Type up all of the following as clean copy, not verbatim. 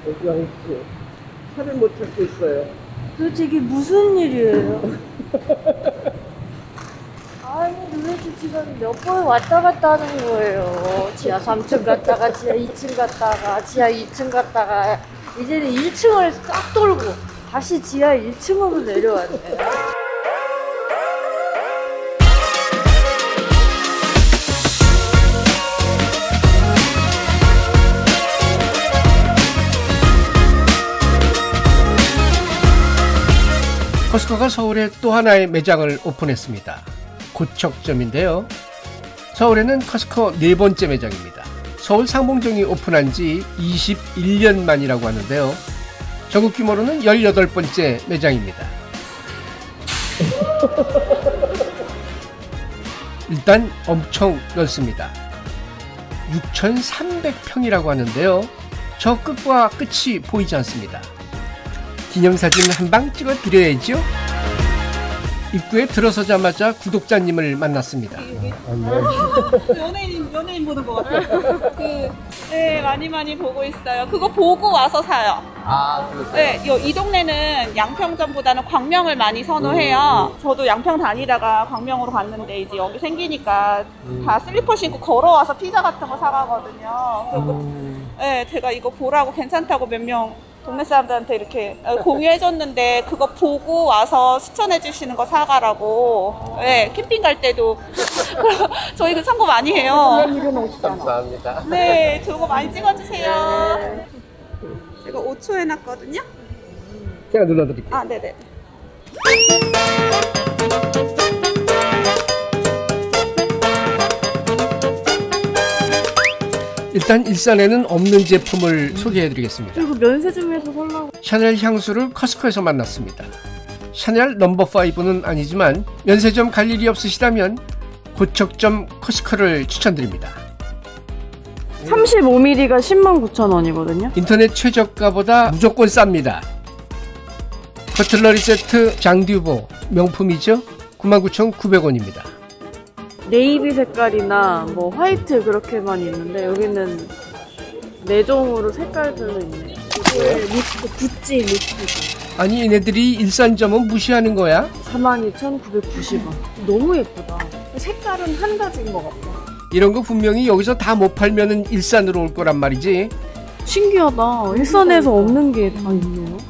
오주환 씨, 차를 못 찾고 있어요. 도대체 이게 무슨 일이에요? 아니 도대체 지금 몇 번 왔다 갔다 하는 거예요. 지하 3층 갔다가 지하 2층 갔다가 지하 2층 갔다가 이제는 1층을 싹 돌고 다시 지하 1층으로 내려왔네. 커스코가 서울에 또 하나의 매장을 오픈했습니다. 고척점인데요. 서울에는 커스코 네 번째 매장입니다. 서울 상봉동이 오픈한 지 21년 만이라고 하는데요. 전국 규모로는 18번째 매장입니다. 일단 엄청 넓습니다. 6,300평이라고 하는데요. 저 끝과 끝이 보이지 않습니다. 기념사진 한 방 찍어 드려야죠. 입구에 들어서자마자 구독자님을 만났습니다. 연예인 보는 것 같아요. 네, 많이 보고 있어요. 그거 보고 와서 사요. 아, 그렇죠. 네, 이 동네는 양평점보다는 광명을 많이 선호해요. 저도 양평 다니다가 광명으로 갔는데 이제 여기 생기니까 다 슬리퍼 신고 걸어와서 피자 같은 거 사가거든요. 그리고 네, 제가 이거 보라고 괜찮다고 몇 명 동네 사람들한테 이렇게 공유해줬는데 그거 보고 와서 추천해 주시는 거 사가라고. 네, 캠핑 갈 때도 저희 그 참고 많이 해요. 감사합니다. 네, 저거 많이 찍어주세요. 제가 5초 해놨거든요. 제가 눌러드릴게요. 아, 네네. 일단 일산에는 없는 제품을 소개해드리겠습니다. 이거 면세점에서 살라고. 샤넬 향수를 커스코에서 만났습니다. 샤넬 넘버5는 아니지만 면세점 갈 일이 없으시다면 고척점 커스코를 추천드립니다. 35ml가 109,000원이거든요. 인터넷 최저가보다 무조건 쌉니다. 커틀러리 세트 장듀보 명품이죠. 99,900원입니다. 네이비 색깔이나 뭐 화이트 그렇게만 있는데 여기는 4종으로 색깔별로 있네. 이게 립스틱, 구찌 립스틱. 아니 얘네들이 일산점은 무시하는 거야? 42,990원. 너무 예쁘다. 색깔은 한 가지인 것 같아. 이런 거 분명히 여기서 다 못 팔면은 일산으로 올 거란 말이지. 신기하다. 일산에서 없는 게 다 있네요.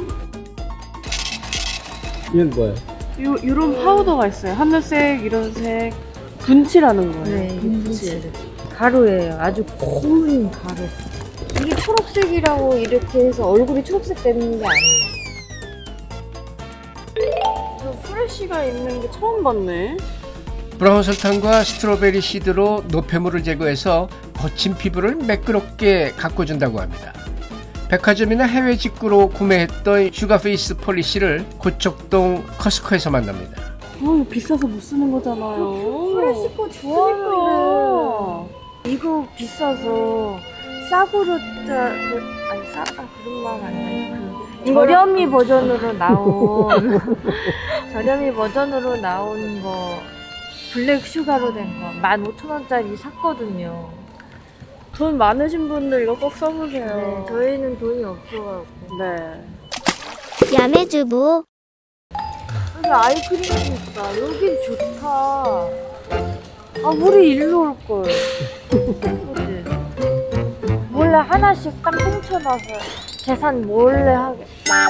이건 뭐예요? 이런 파우더가 있어요. 하늘색, 이런 색. 분치라는 거예요. 네, 분치. 가루예요. 아주 고운 가루. 이게 초록색이라고 이렇게 해서 얼굴이 초록색 되는 게 아니에요. 저 프레쉬가 있는 게 처음 봤네. 브라운 설탕과 스트로베리 시드로 노폐물을 제거해서 거친 피부를 매끄럽게 가꿔준다고 합니다. 백화점이나 해외 직구로 구매했던 슈가페이스 폴리시를 고척동 커스코에서 만납니다. 이거 비싸서 못 쓰는 거잖아요. 프레시 거 좋아하는데 이거 비싸서 싸구려 그런 말 아니에요. 저렴이 버전으로 나온 저렴이 버전으로 나온 거 블랙 슈가로 된 거 15,000원짜리 샀거든요. 돈 많으신 분들 이거 꼭 써보세요. 네, 저희는 돈이 없어가지고. 네. 야매주부. 여기 아이크림이 있다. 여긴 좋다. 아, 우리 일로 올 걸. 그치? 몰래 하나씩 딱 훔쳐놔서 계산 몰래 하게.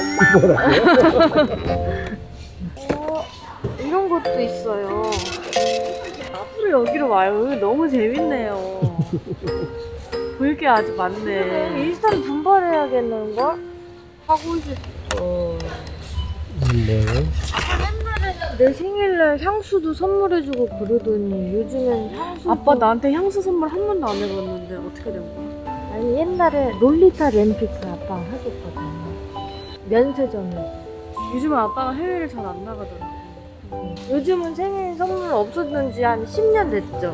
이런 것도 있어요. 앞으로 여기로 와요. 여기 너무 재밌네요. 볼 게 아주 많네. 일단 분발해야겠는걸? 하고 싶어. 네. 내 생일날 향수도 선물해주고 그러더니 요즘엔 향수. 아빠 나한테 향수 선물 한 번도 안 해봤는데 어떻게 된 거야? 아니 옛날에 롤리타 램피크 아빠가 해줬거든. 면세점에. 요즘은 아빠가 해외를 잘 안 나가더라고. 요즘은 생일 선물 없었는 지 한 10년 됐죠.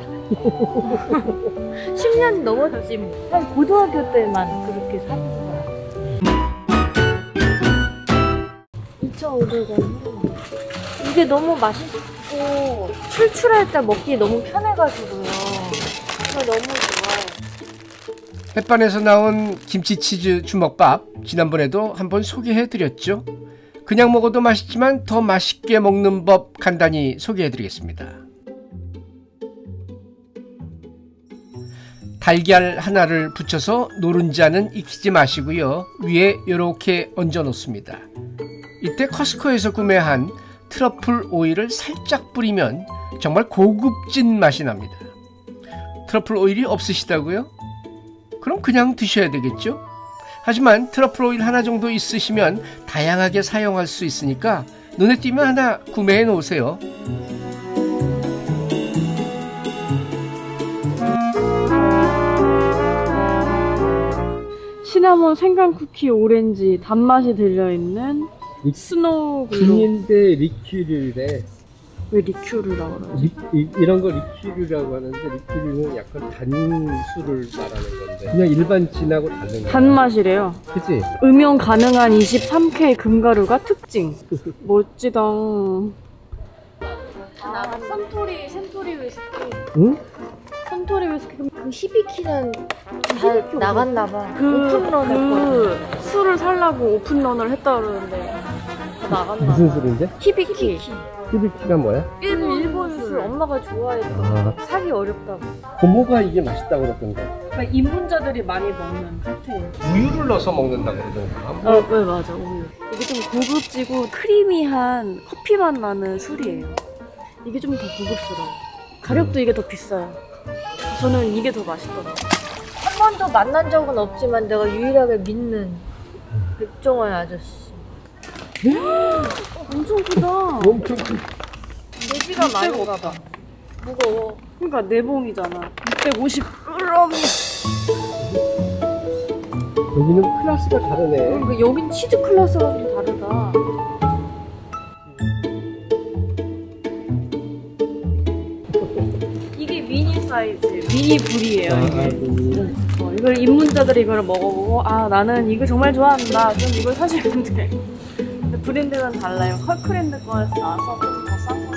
10년 넘었지 뭐. 한 고등학교 때만 그렇게 사준 거야. 2,500원. 이게 너무 맛있고 출출할 때 먹기 너무 편해가지고요. 이거 너무 좋아요. 햇반에서 나온 김치치즈 주먹밥, 지난번에도 한번 소개해드렸죠. 그냥 먹어도 맛있지만 더 맛있게 먹는 법 간단히 소개해드리겠습니다. 달걀 하나를 붙여서 노른자는 익히지 마시고요. 위에 이렇게 얹어 놓습니다. 이때 커스코에서 구매한 트러플 오일을 살짝 뿌리면 정말 고급진 맛이 납니다. 트러플 오일이 없으시다고요? 그럼 그냥 드셔야 되겠죠? 하지만 트러플 오일 하나 정도 있으시면 다양하게 사용할 수 있으니까 눈에 띄면 하나 구매해 놓으세요. 시나몬 생강 쿠키 오렌지 단맛이 들려있는 스노우 글로. 비인데 리큐르래. 왜 리큐르라고 그러지? 이런 거 리큐르라고 하는데 리큐르는 약간 단 술을 말하는 건데 그냥 일반 진하고 다른 거야. 단맛이래요. 그치? 음용 가능한 23K 금가루가 특징. 멋지다. 센토리 위스키. 응? 센토리 위스키. 그 12키는 다 나갔나봐. 그 술을 살라고 오픈런을 했다 그러는데 나갔나. 무슨 술인데? 히비키. 히비키가 뭐야? 일본 술 엄마가 좋아해서 아, 사기 어렵다고. 고모가 이게 맛있다고 그러던데. 그러니까 입문자들이 많이 먹는 칵테일. 우유를 넣어서 먹는다고 그러던가. 네 맞아, 우유. 이게 좀 고급지고 크리미한 커피 맛 나는 술이에요. 이게 좀 더 고급스러워. 가격도 이게 더 비싸요. 저는 이게 더 맛있더라고요. 한 번도 만난 적은 없지만 내가 유일하게 믿는 백종원 아저씨. 엄청 크다. 엄청 큰. 돼지가 많은가 봐. 무거워. 그러니까 내봉이잖아. 650g. 여기는 클래스가 다르네. 그러니까 여긴 치즈 클래스가 좀 다르다. 이게 미니 사이즈, 미니 불이에요. 이게. 이걸 입문자들이 이걸 먹어보고 나는 이거 정말 좋아한다. 그럼 이걸 사시면 돼. 근데 브랜드는 달라요. 컬크랜드 거에서 나와서 더 싼 거.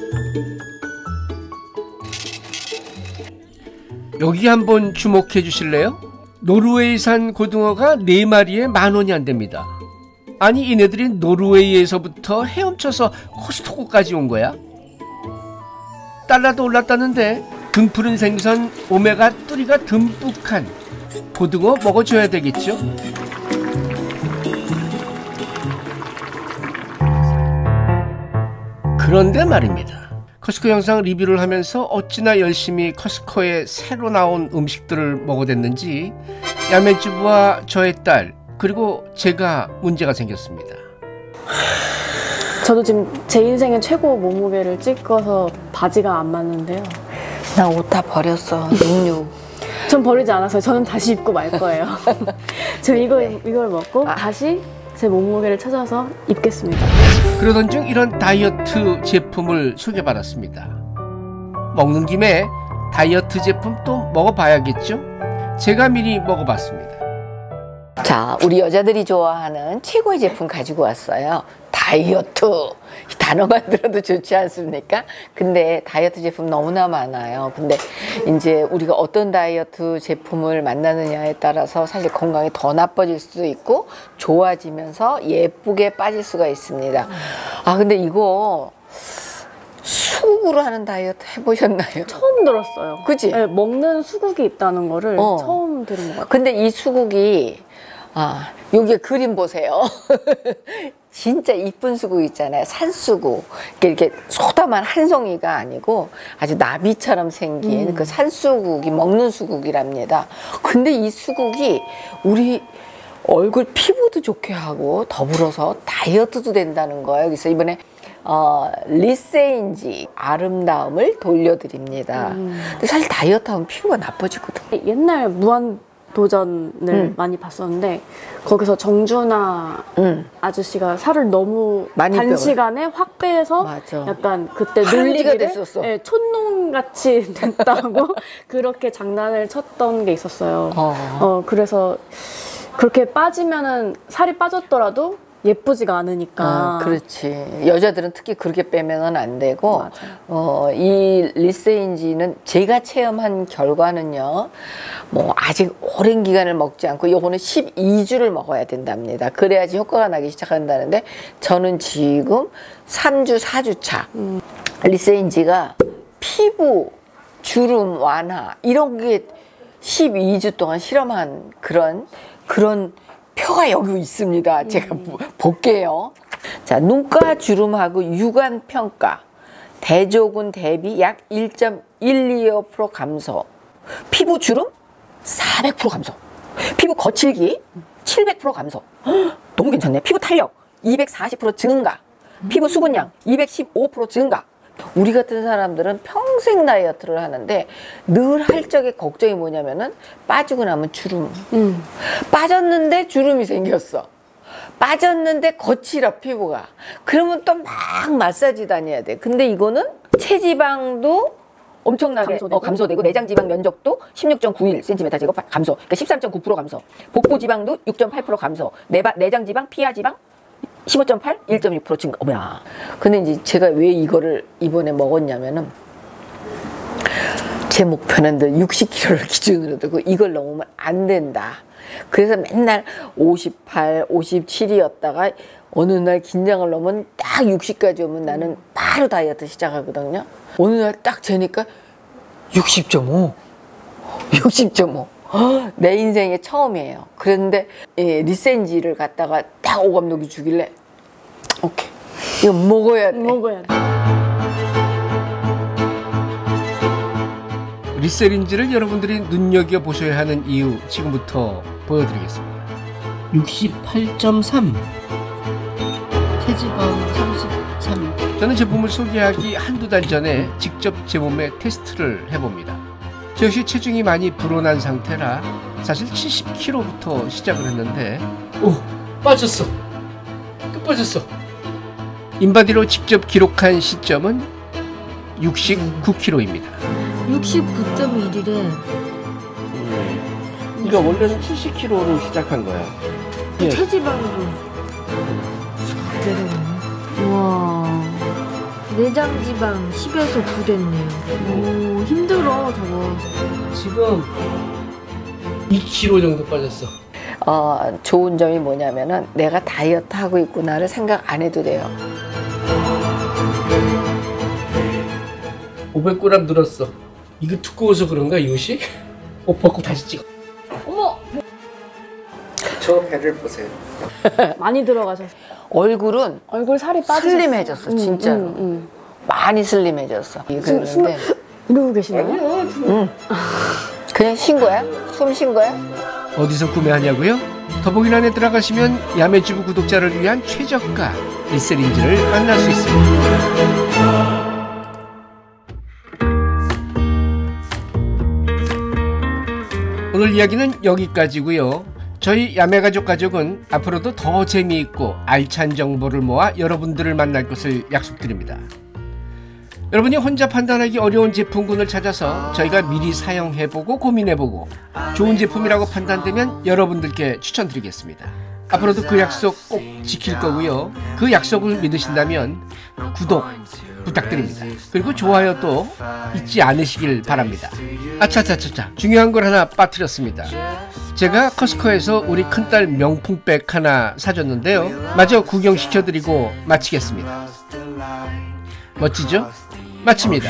여기 한번 주목해 주실래요? 노르웨이산 고등어가 4마리에 10,000원이 안 됩니다. 아니 얘네들이 노르웨이에서부터 헤엄쳐서 코스트코까지 온 거야? 달러도 올랐다는데 등푸른 생선 오메가3가 듬뿍한 고등어 먹어줘야 되겠죠? 그런데 말입니다. 커스코 영상 리뷰를 하면서 어찌나 열심히 커스코에 새로 나온 음식들을 먹어댔는지 야매주부와 저의 딸 그리고 제가 문제가 생겼습니다. 저도 지금 제 인생의 최고 몸무게를 찍어서 바지가 안 맞는데요. 나 옷 다 버렸어. 66. 전 버리지 않았어요. 저는 다시 입고 말 거예요. 저 이걸 먹고 다시 제 몸무게를 찾아서 입겠습니다. 그러던 중 이런 다이어트 제품을 소개받았습니다. 먹는 김에 다이어트 제품 또 먹어봐야겠죠? 제가 미리 먹어봤습니다. 자, 우리 여자들이 좋아하는 최고의 제품 가지고 왔어요. 다이어트. 이 단어만 들어도 좋지 않습니까? 근데 다이어트 제품 너무나 많아요. 근데 이제 우리가 어떤 다이어트 제품을 만나느냐에 따라서 사실 건강이 더 나빠질 수도 있고 좋아지면서 예쁘게 빠질 수가 있습니다. 근데 이거 수국으로 하는 다이어트 해보셨나요? 처음 들었어요. 그치? 네, 먹는 수국이 있다는 거를 처음 들은 것 같아요. 근데 이 수국이 여기 그림 보세요. 진짜 이쁜 수국 있잖아요. 산수국. 이렇게 소담한 한 송이가 아니고 아주 나비처럼 생긴 그 산수국이 먹는 수국이랍니다. 근데 이 수국이 우리 얼굴 피부도 좋게 하고 더불어서 다이어트도 된다는 거예요. 그래서 이번에 리세인지 아름다움을 돌려드립니다. 근데 사실 다이어트 하면 피부가 나빠지거든. 옛날 무한도전을 많이 봤었는데 거기서 정준하 아저씨가 살을 너무 많이 단시간에 확 빼서 맞아. 약간 그때 할아버지가 놀리기를 됐었어. 촌농같이 됐다고 그렇게 장난을 쳤던 게 있었어요. 그래서 그렇게 빠지면은 살이 빠졌더라도 예쁘지가 않으니까. 그렇지. 여자들은 특히 그렇게 빼면은 안 되고, 이 리세인지는 제가 체험한 결과는요, 뭐 아직 오랜 기간을 먹지 않고 요거는 12주를 먹어야 된답니다. 그래야지 효과가 나기 시작한다는데, 저는 지금 3주, 4주 차. 리세인지가 피부 주름 완화 이런 게 12주 동안 실험한 그런 표가 여기 있습니다. 제가 볼게요. 자, 눈가 주름하고 육안 평가 대조군 대비 약 1.125% 감소, 피부 주름 400% 감소, 피부 거칠기 700% 감소. 너무 괜찮네. 피부 탄력 240% 증가, 피부 수분량 215% 증가. 우리 같은 사람들은 평생 다이어트를 하는데 늘 할 적에 걱정이 뭐냐면은 빠지고 나면 주름. 빠졌는데 주름이 생겼어. 빠졌는데 거칠어 피부가. 그러면 또 막 마사지 다녀야 돼. 근데 이거는 체지방도 엄청나게 감소되고 내장 지방 면적도 16.91cm 제곱 감소. 그러니까 13.9% 감소. 복부 지방도 6.8% 감소. 내장 지방, 피하 지방 15.8, 1.6% 증가. 어머야. 근데 이제 제가 왜 이거를 이번에 먹었냐면은 제 목표는 60kg를 기준으로 두고 이걸 넘으면 안 된다. 그래서 맨날 58, 57이었다가 어느 날 긴장을 넘으면 딱 60까지 오면 나는 바로 다이어트 시작하거든요. 어느 날 딱 재니까 60.5. 60.5. 내 인생의 처음이에요. 그런데 리센지를 갖다가 딱 오 감독이 주길래 오케이 이거 먹어야 돼. 먹어야 돼. 리세린지를 여러분들이 눈여겨보셔야 하는 이유 지금부터 보여드리겠습니다. 68.3 체지방 33. 저는 제품을 소개하기 한두 달 전에 직접 제 몸에 테스트를 해봅니다. 저 역시 체중이 많이 불어난 상태라 사실 70kg부터 시작을 했는데 빠졌어. 또 빠졌어. 인바디로 직접 기록한 시점은 69kg입니다. 69.1이래. 그러니까 원래는 70kg로 시작한 거야. 체지방도 내려갔네. 우와. 내장 지방 10에서 9 됐네요. 오, 힘들어 저거. 지금 2kg 정도 빠졌어. 좋은 점이 뭐냐면은 내가 다이어트 하고 있구나를 생각 안 해도 돼요. 500g 늘었어. 이거 두꺼워서 그런가 이것이? 옷 벗고 다시 찍어. 어머! 저 배를 보세요. 많이 들어가셨어. 얼굴은 얼굴 살이 빠지셨어. 슬림해졌어 진짜로. 많이 슬림해졌어. 그랬는데 이러고 계시나요? 그냥 쉰 거야? 숨 쉰 거야? 어디서 구매하냐고요? 더보기란에 들어가시면 야매주부 구독자를 위한 최저가 리세린지를 만날 수 있습니다. 오늘 이야기는 여기까지고요. 저희 야매가족 가족은 앞으로도 더 재미있고 알찬 정보를 모아 여러분들을 만날 것을 약속드립니다. 여러분이 혼자 판단하기 어려운 제품군을 찾아서 저희가 미리 사용해보고 고민해보고 좋은 제품이라고 판단되면 여러분들께 추천드리겠습니다. 앞으로도 그 약속 꼭 지킬 거고요. 그 약속을 믿으신다면 구독 부탁드립니다. 그리고 좋아요도 잊지 않으시길 바랍니다. 아차차차차 중요한 걸 하나 빠뜨렸습니다. 제가 커스코에서 우리 큰딸 명품백 하나 사줬는데요. 마저 구경시켜드리고 마치겠습니다. 멋지죠? 마칩니다.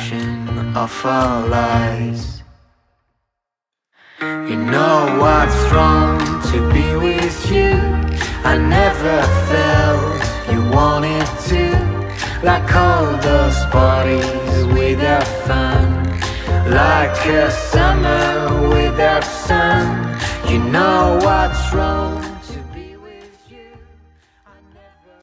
You know what's wrong to be with you. I never felt you wanted to. Like all those parties without fun. Like a summer without sun. You know what's wrong.